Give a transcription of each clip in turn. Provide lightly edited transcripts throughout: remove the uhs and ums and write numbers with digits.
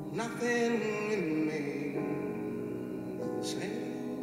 nothing remains the same.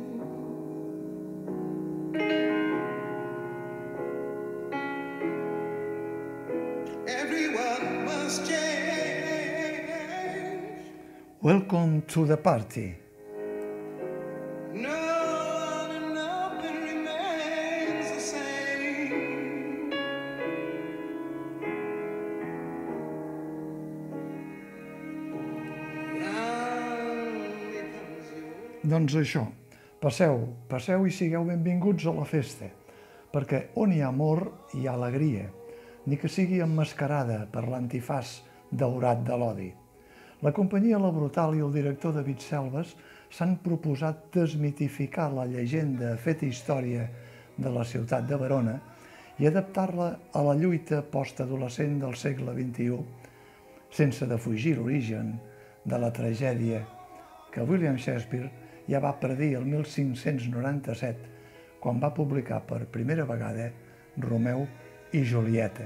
Everyone must change. Welcome to the party. Nothing remains the same. Doncs això, passeu i sigueu benvinguts a la festa, perquè on hi ha amor hi ha alegria, ni que sigui emmascarada per l'antifàs daurat de l'odi. La companyia La Brutal i el director David Selves s'han proposat desmitificar la llegenda feta història de la ciutat de Verona i adaptar-la a la lluita postadolescent del segle XXI, sense defugir l'origen de la tragèdia que William Shakespeare ja va predir el 1597, quan va publicar per primera vegada Romeu i Julieta.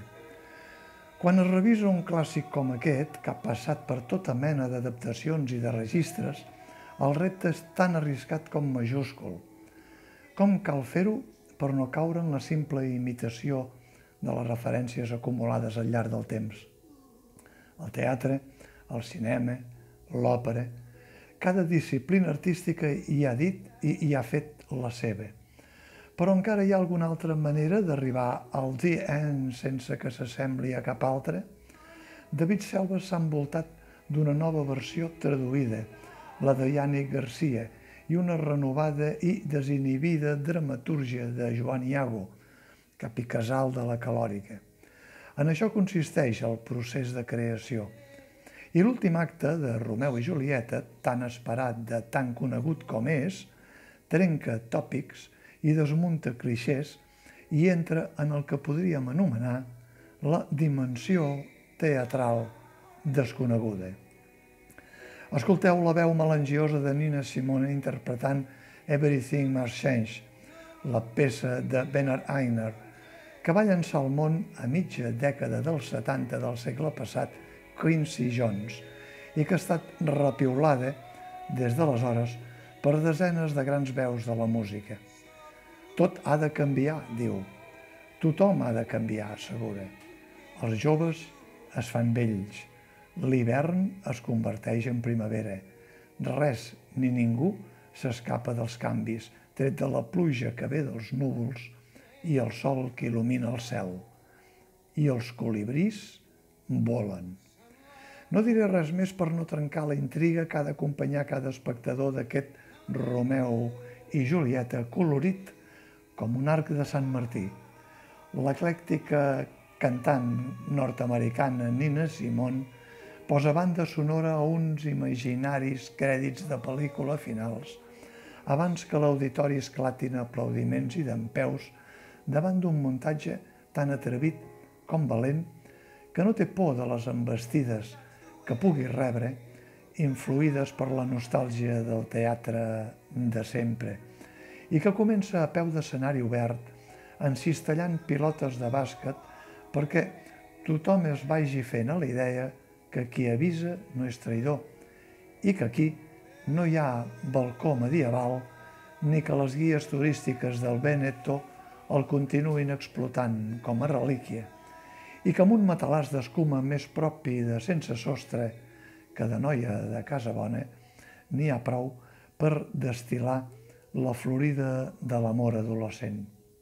Quan es revisa un clàssic com aquest, que ha passat per tota mena d'adaptacions i de registres, el repte és tan arriscat com majúscul. Com cal fer-ho per no caure en la simple imitació de les referències acumulades al llarg del temps? El teatre, el cinema, l'òpera, cada disciplina artística hi ha dit i hi ha fet la seva. Però encara hi ha alguna altra manera d'arribar al The End sense que s'assembli a cap altre? David Selves s'ha envoltat d'una nova versió traduïda, la de Yannick Garcia, i una renovada i desinhibida dramatúrgia de Joan Iago, capicasal de la calòrica. En això consisteix el procés de creació. I l'últim acte de Romeu i Julieta, tan esperat de tan conegut com és, trenca tòpics i desmunta clixés i entra en el que podríem anomenar la dimensió teatral desconeguda. Escolteu la veu melangiosa de Nina Simone interpretant Everything Must Change, la peça de Bernard Haitner, que va llançar al món a mitja dècada dels 70 del segle passat Quincy Jones i que ha estat repiulada des d'aleshores per desenes de grans veus de la música. Tot ha de canviar, diu. Tothom ha de canviar, assegura. Els joves es fan vells. L'hivern es converteix en primavera. Res ni ningú s'escapa dels canvis, tret de la pluja que ve dels núvols i el sol que il·lumina el cel. I els colibrís volen. No diré res més per no trencar la intriga que ha d'acompanyar cada espectador d'aquest Romeu i Julieta colorit com un arc de Sant Martí. L'eclèctica cantant nord-americana Nina Simone posa banda sonora a uns imaginaris crèdits de pel·lícula finals, abans que l'auditori esclati en aplaudiments i dempeus davant d'un muntatge tan atrevit com valent que no té por de les envestides que pugui rebre, influïdes per la nostàlgia del teatre de sempre, i que comença a peu d'escenari obert, encistellant pilotes de bàsquet perquè tothom es vagi fent a la idea que qui avisa no és traïdor i que aquí no hi ha balcó medieval ni que les guies turístiques del Veneto el continuïn explotant com a relíquia i que amb un matalàs d'escuma més propi de sense sostre que de noia de casa bona n'hi ha prou per destil·lar la florida de l'amor adolescent.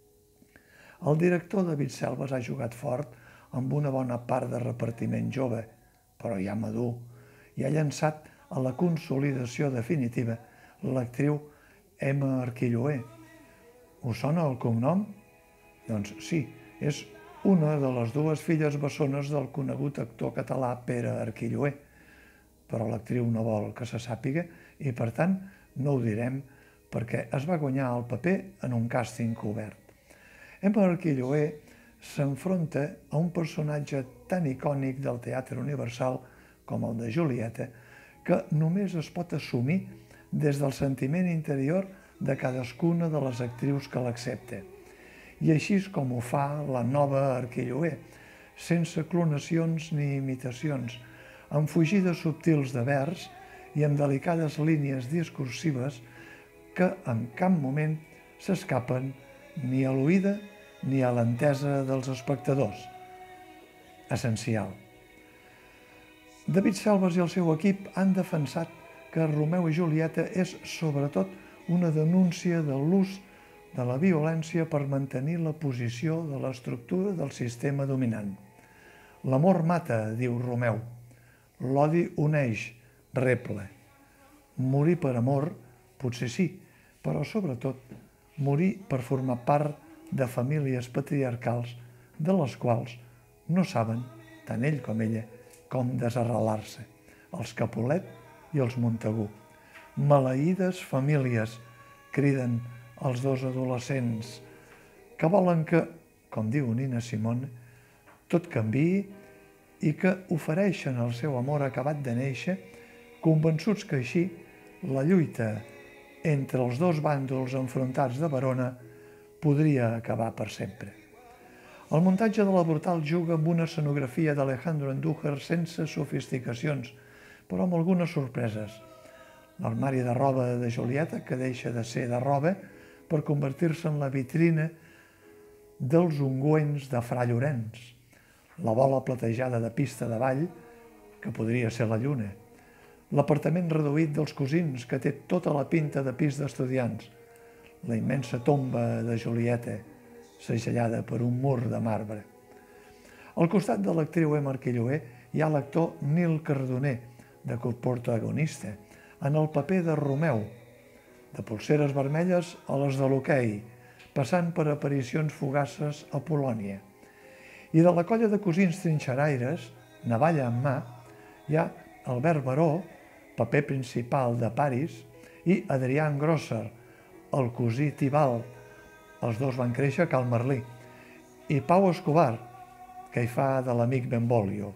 El director David Selves ha jugat fort amb una bona part de repartiment jove, però ja madur, i ha llançat a la consolidació definitiva l'actriu Emma Arquilloé. Us sona el cognom? Doncs sí, és una de les dues filles bessones del conegut actor català Pere Arquilloé, però l'actriu no vol que se sàpiga i, per tant, no ho direm perquè es va guanyar el paper en un càsting obert. Emma Arquilloé s'enfronta a un personatge tan icònic del teatre universal com el de Julieta que només es pot assumir des del sentiment interior de cadascuna de les actrius que l'accepta. I així és com ho fa la nova Arquilloé, sense clonacions ni imitacions, amb fugides subtils de vers i amb delicades línies discursives que en cap moment s'escapen ni a l'oïda ni a l'entesa dels espectadors. Essencial. David Selves i el seu equip han defensat que Romeu i Julieta és sobretot una denúncia de l'ús de la violència per mantenir la posició de l'estructura del sistema dominant. L'amor mata, diu Romeu. L'odi uneix, reple. Morir per amor, potser sí, però sobretot morir per formar part de famílies patriarcals de les quals no saben, tant ell com ella, com desarrelar-se. Els Capulet i els Montagu. Maleïdes famílies, criden els dos adolescents, que volen que, com diu Nina Simone, tot canviï i que ofereixen el seu amor acabat de néixer, convençuts que així la lluita entre els dos bàndols enfrontats de Verona podria acabar per sempre. El muntatge de La Brutal juga amb una escenografia d'Alejandro Andújar sense sofisticacions, però amb algunes sorpreses. L'armari de roba de Julieta, que deixa de ser de roba per convertir-se en la vitrina dels ungüents de Fra Llorenç. La bola platejada de pista de ball, que podria ser la lluna. L'apartament reduït dels cosins, que té tota la pinta de pis d'estudiants. La immensa tomba de Julieta, segellada per un mur de marbre. Al costat de l'actriu Emma Arquilloé hi ha l'actor Nil Cardoner, de coprotagonista, en el paper de Romeu, de polseres vermelles a les de l'hoquei, passant per aparicions fugaces a Polònia. I de la colla de cosins trinxeraires, navalla en mà, hi ha Albert Baró, paper principal de Paris, i Adrián Grosser, el cosí Tibalt, els dos van créixer a Cal Merlí, i Pau Escobar, que hi fa de l'amic Benvolio.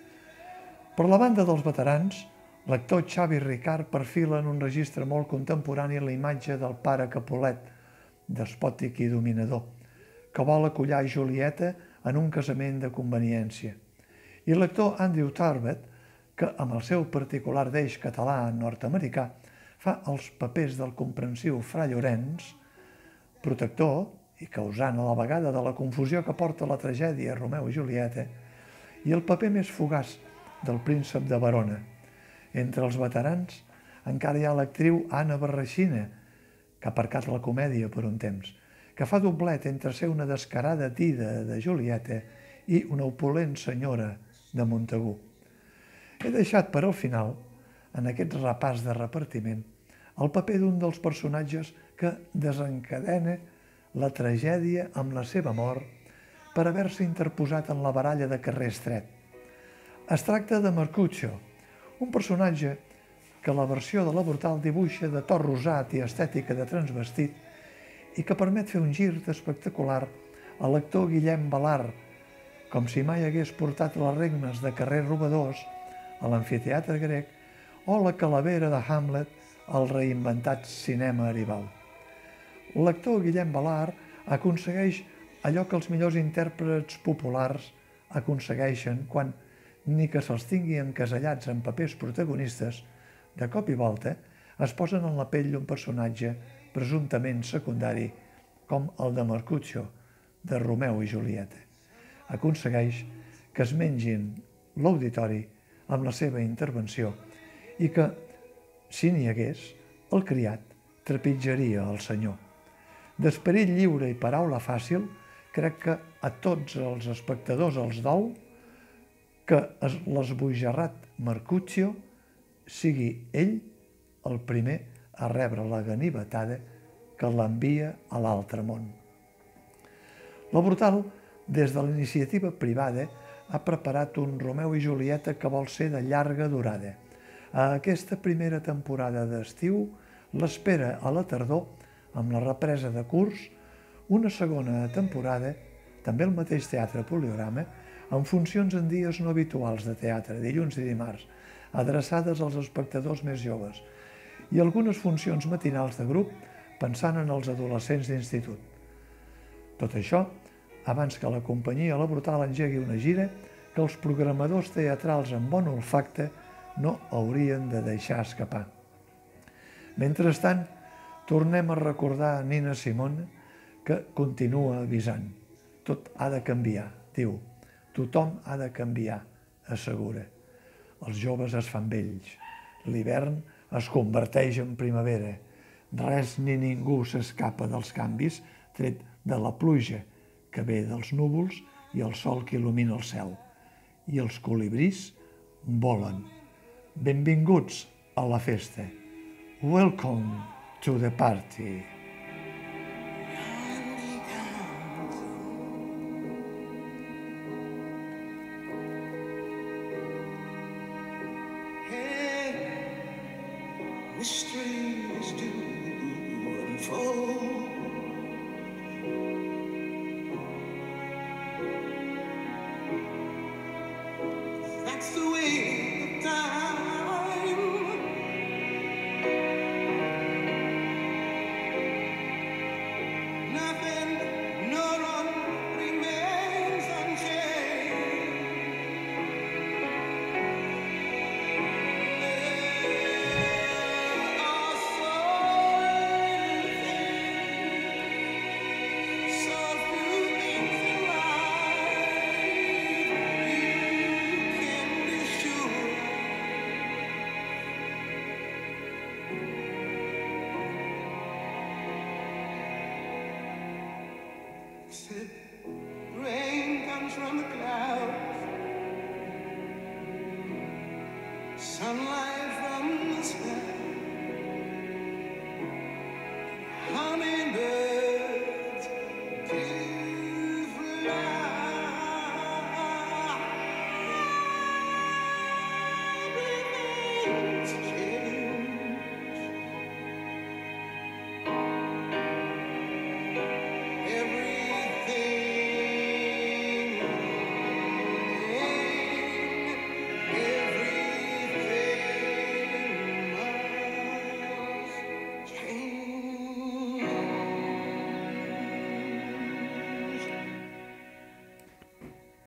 Per la banda dels veterans, l'actor Xavi Ricard perfila en un registre molt contemporani la imatge del pare Capulet, despòtic i dominador, que vol acollar Julieta en un casament de conveniència. I l'actor Andrew Tarbet, que amb el seu particular deix català nord-americà fa els papers del comprensiu Fra Llorenç, protector i causant a la vegada de la confusió que porta la tragèdia Romeu i Julieta, i el paper més fugaç del príncep de Verona. Entre els veterans encara hi ha l'actriu Anna Barrachina, que ha aparcat la comèdia per un temps, que fa doblet entre ser una descarada tida de Julieta i una opulent senyora de Montagu. He deixat per al final, en aquest repàs de repartiment, el paper d'un dels personatges que desencadena la tragèdia amb la seva mort per haver-se interposat en la baralla de carrer estret. Es tracta de Mercutio, un personatge que la versió de La Brutal dibuixa de to rosat i estètica de transvestit i que permet fer un gir espectacular a l'actor Guillem Balart, com si mai hagués portat les regnes de Carrer Robadors a l'amfiteatre grec o la calavera de Hamlet al reinventat cinema Aribau. L'actor Guillem Balart aconsegueix allò que els millors intèrprets populars aconsegueixen quan, ni que se'ls tingui encasellats en papers protagonistes, de cop i volta es posen en la pell d'un personatge presumptament secundari com el de Mercutio, de Romeu i Julieta. Aconsegueix que es mengin l'auditori amb la seva intervenció i que, si n'hi hagués, el criat trepitjaria el senyor. D'esperit lliure i paraula fàcil, crec que a tots els espectadors els dol que l'esbojarrat Mercutio sigui ell el primer a rebre la ganivetada que l'envia a l'altre món. La Brutal, des de la iniciativa privada, ha preparat un Romeu i Julieta que vol ser de llarga durada. A aquesta primera temporada d'estiu l'espera a la tardor, amb la represa de curs, una segona temporada, també al mateix Teatre Poliorama, amb funcions en dies no habituals de teatre, dilluns i dimarts, adreçades als espectadors més joves, i algunes funcions matinals de grup pensant en els adolescents d'institut. Tot això abans que la companyia La Brutal engegui una gira que els programadors teatrals amb bon olfacte no haurien de deixar escapar. Mentrestant, tornem a recordar a Nina Simone, que continua avisant. Tot ha de canviar, diu. Tothom ha de canviar, assegura. Els joves es fan vells. L'hivern es converteix en primavera. Res ni ningú s'escapa dels canvis, tret de la pluja que ve dels núvols i el sol que il·lumina el cel. I els colibrís volen. Benvinguts a la festa. Welcome to the party. Mysteries do unfold. That's the way of time. Nothing, no one remains unchanged. Rain comes from the clouds, sunlight from the sky.